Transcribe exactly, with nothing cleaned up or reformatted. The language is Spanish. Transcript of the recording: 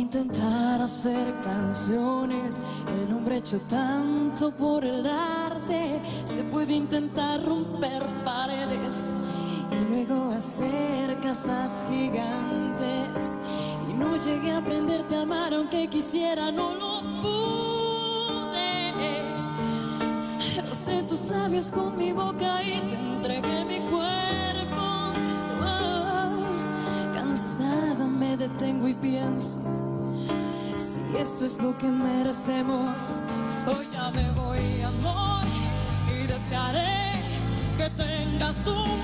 intentar hacer canciones, el hombre hecho tanto por el arte. Se puede intentar romper paredes y luego hacer casas gigantes. Y no llegué a aprenderte a amar aunque quisiera, no lo pude. Rocé tus labios con mi boca y te entregué mi cuerpo. Oh, cansada me detengo y pienso, si esto es lo que merecemos. Hoy ya me voy, amor, y desearé que tengas un